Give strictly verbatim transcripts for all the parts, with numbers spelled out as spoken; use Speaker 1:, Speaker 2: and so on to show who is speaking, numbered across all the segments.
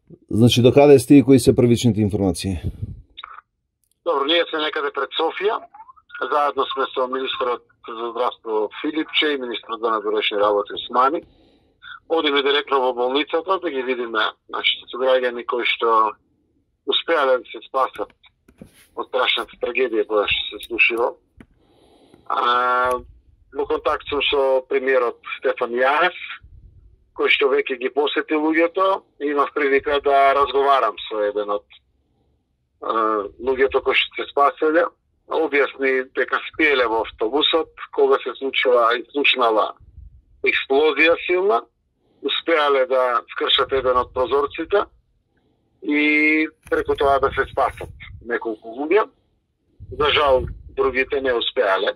Speaker 1: Значи, до каде сте и кои се првичните информации?
Speaker 2: Добро, ние сме некаде пред Софија. Заедно сме со министрот за здравство Филипче и министрот за надворешни работи Османи. Одиме директно во болницата да ги видиме нашите суграѓани кои што успеале да се спасат од страшната трагедија која што се случила. А, во контакт сум со премиерот Стефан Јанев, кој што веќе ги посети луѓето, и имав прилика да разговарам со еден од луѓето кои што се спаселе. Објасни дека спиеле во автобусот кога се случила и слушнала експлозија силна, успеале да скршат еден од прозорците и преку тоа да се спасат неколку луѓе. За жал, другите не успеале.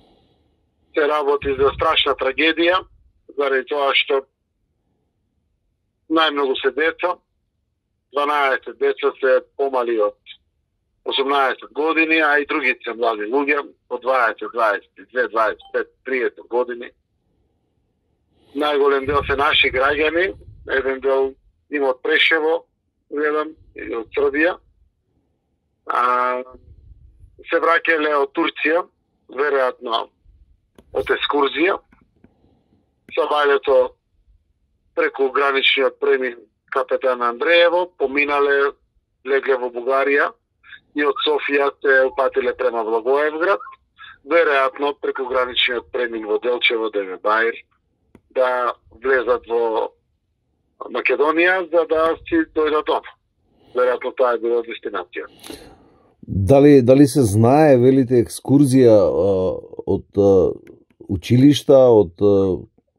Speaker 2: Се работи за страшна трагедија, заради тоа што најмногу се деца, дванаесет деца се помали од осумнаесет години, а и другите се млади луѓе, од дваесет, дваесет и две, дваесет и пет, триесет години. Најголем дел се наши граѓани, еден дел има од Прешево, гледам, или од Србија. А, се враќале од Турција, веројатно од екскурзија. Со вајлето преку граничниот премин Капетан Андреево, поминале, легле во Бугарија и од Софија се упатиле према Благоевград, веројатно преку граничниот премин во Делчево, Деве Баир, да влезат во Македонија за да си дојдат дома. Веројатно тоа е било дестинација.
Speaker 1: Дали, дали се знае, велите, екскурзија а, од а, училишта, од, а,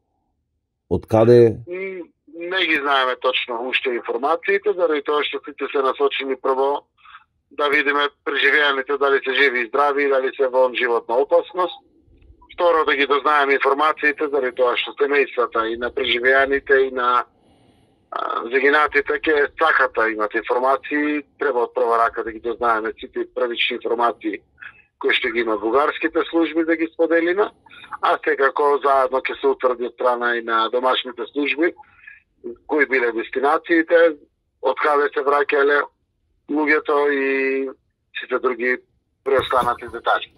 Speaker 1: од каде?
Speaker 2: Не ги знаеме точно уште информациите, заради тоа што сите се насочени прво да видиме преживеаните дали се живи и здрави, дали се во животна опасност. Второ, да ги дознаеме информациите, заради тоа што семејствата и на преживеаните и на загинатите ќе сакат да имат информации, треба од прва рака да ги дознаеме сите првични информации кои што ги има бугарските служби да ги споделиме, а секако заедно ќе се утврди од страна и на домашните служби кои биле дестинациите, од каде се враќале луѓето и сите други преостанати детали.